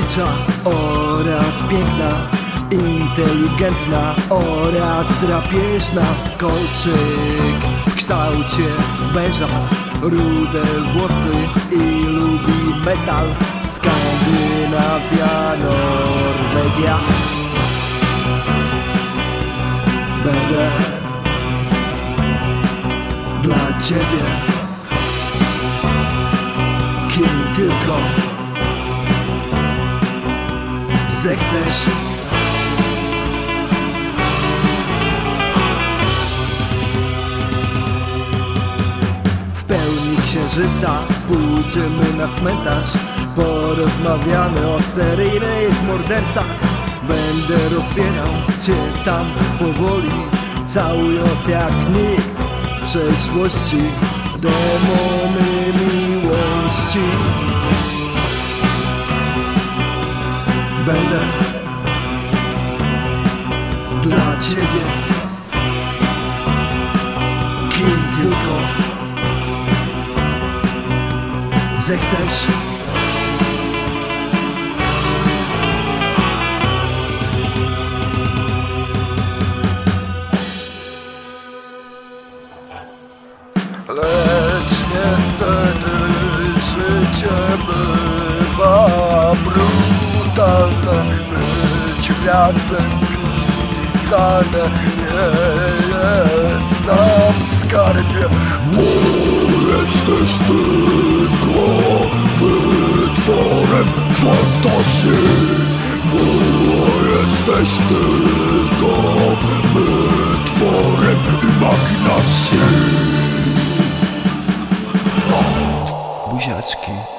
Tajemnicza oraz piękna, inteligentna oraz drapieżna. Kolczyk w kształcie węża, rude włosy i lubi metal. Skandynawia, Norwegia. Będę dla ciebie kim tylko zechcesz. W pełni księżyca pójdziemy na cmentarz, porozmawiamy o seryjnych mordercach. Będę rozbierał cię tam powoli, całując jak nikt w przeszłości demony miłości. Będę dla ciebie kim tylko zechcesz. Lecz niestety życie bywa brutalne, być gwiazdem pisane nie jest nam skarbie, bo jesteś tylko wytworem fantazji, bo jesteś tylko wytworem imaginacji. Buziaczki.